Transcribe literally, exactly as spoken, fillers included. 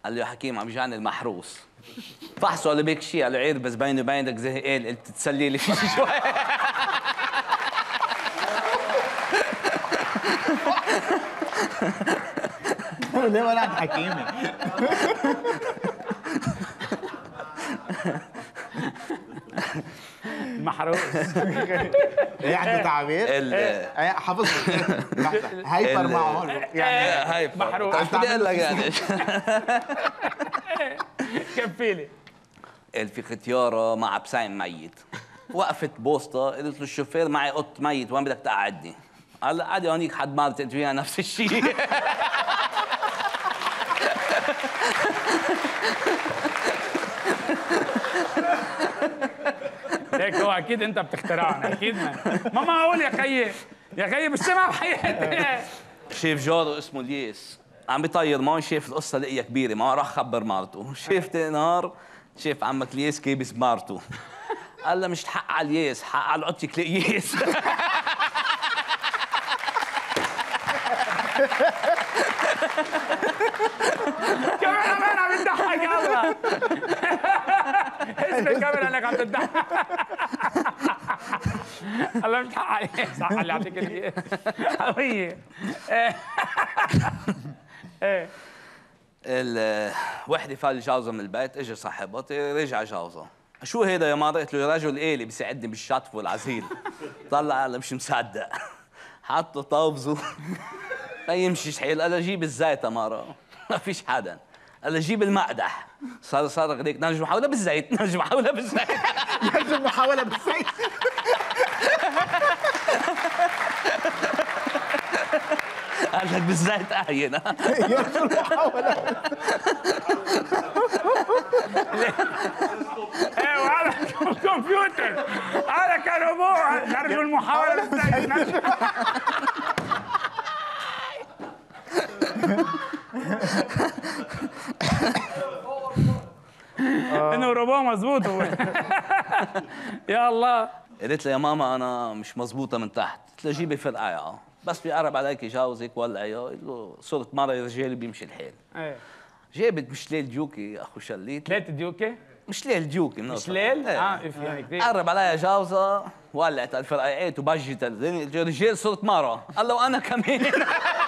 قال له يا حكيم عم يجعني المحروس. فحصوا قال له بيك شيء، قال له عير بس بيني وبينك زهقان، قلت تسلي لي شي شوي. ليه ولد حكيمي؟ محروس. ايه عنده تعبير؟ ايه حافظ هايبر معه يعني هايبر محروس. طيب بدي اقول لك يعني كفيلي. قال في ختياره مع بسايم ميت، وقفت بوسطه قلت له الشوفير معي قط ميت وين بدك تقعدني؟ قال لا قعدي هونيك حد ما بتقعد فيها نفس الشيء. هيك هو اكيد انت بتخترعهم اكيد. ما ما معقول يا خيي، يا خيي مش سامع بحياتي. شاف جاره اسمه الياس عم بيطير معه، شاف القصه لقيه كبيره معه، راح خبر مرته. شاف تاني نهار شاف عمك الياس كابس بمرته. قال له مش الحق على الياس، حق على قطك الياس. كمان كمان عم تضحك يلا. اسم الكاميرا انك عم تضحك. الله مش حق عليك، صح اللي يعطيك الياس. قوية. ايه الوحده فال جوزها من البيت، اجى صاحبها رجع جوزها. شو هيدا يا ماما؟ قلت له يا رجل آلي بيساعدني بالشطف والعزيل. طلع قال مش مصدق، حطه طابزه ما يمشيش حيل. قال له جيب الزيت يا مارا. ما فيش حدا. قال له جيب المقدح. صار صار هيك نرجع محاولة بالزيت، نرجع محاولة بالزيت. نرجع محاولة بالزيت. قال لك بالزيت أهين. يرجع المحاولة. ايه وهذا كمبيوتر، هذا كان ربوع. نرجو المحاولة بالزيت. انه روبوت مظبوط. يا الله. قلت له يا ماما انا مش مزبوطه من تحت. قلت له جيبي فرقعه بس بيقرب عليك يجوزك ولعيه. قلت له صرت مره رجالي بيمشي الحال. ايه جابت مشليل ديوكي اخو شليت. ثلاث ديوكي؟ مشليل ديوكي مشليل؟ ايه. اه اف يعني كثير. قرب علي جوزها ولعت الفرقعات وبجت الرجال. صرت مره. قال له وانا كمان.